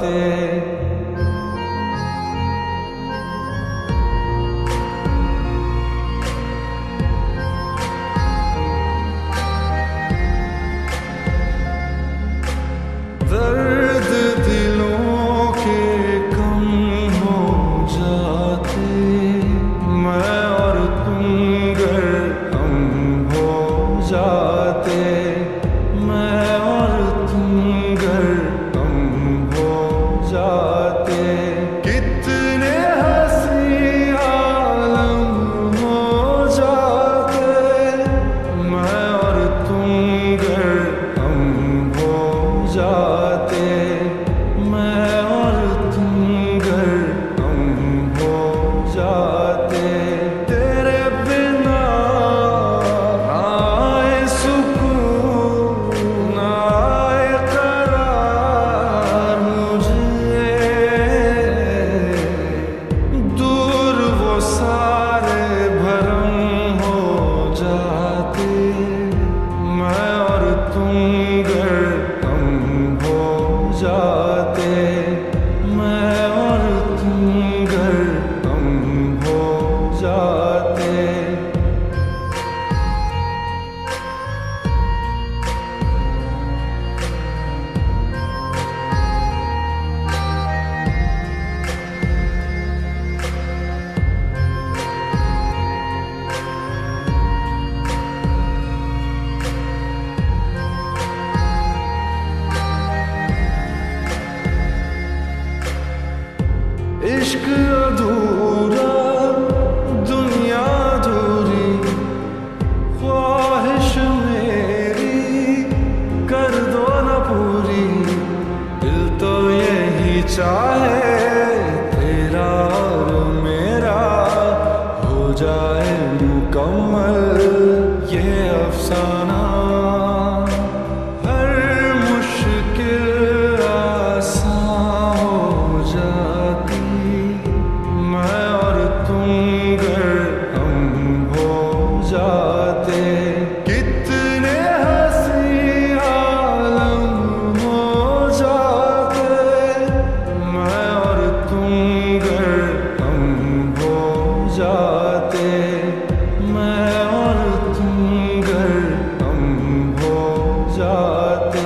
जाते। दर्द दिलों के कम हो जाते, मैं और तुम गर हम हो जाते, मैं और तुम गर हम हो जाते। कितने हंसी आलम हो जाते, मैं और तुम गर हम हो जाते, मैं और तुम गर हम हो जाते। तेरे बिना आए सुकून आए करार मुझे, दूर वो सारे भरम हो जाते, मैं और तुम गर हम हो जाते, मैं और तुम गर हम हो जाते। इश्क अधूरा दुनिया अधूरी, ख्वाहिश मेरी कर दो न पूरी। दिल तो यही चाहे तेरा और मेरा हो जाए मुकम्मल ये अफसाना। हर मुश्किल आसान हो जाती, मैं और तुम गर हम हो जाते। कितने हंसी आलम हो जाते, मैं और तुम गर हम हो जाते, मैं और तुम गर हम हो जाते।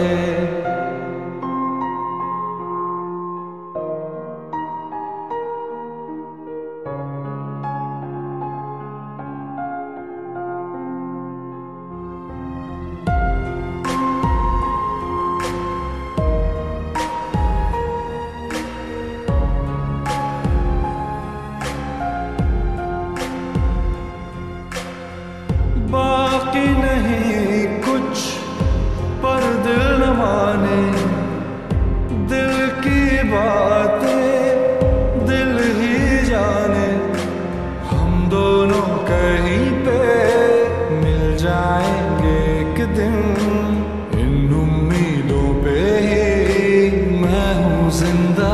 बाकी नहीं कुछ पर दिल न माने, दिल की बातें दिल ही जाने। हम दोनों कहीं पे मिल जाएंगे एक दिन, इन उम्मीदों पे ही मैं हूँ जिंदा।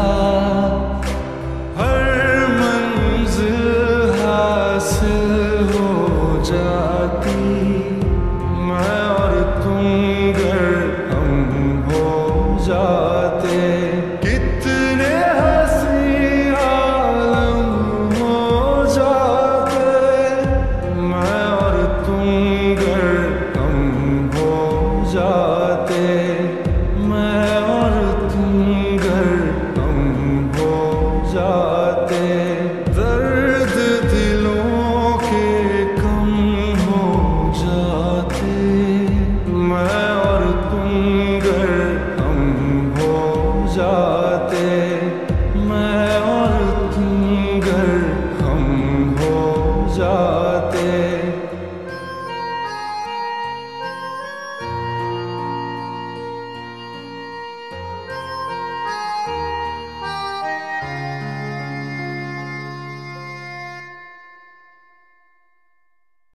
हर मंजिल हासिल हो जाती, मैं और तुम गर हम हो जाते।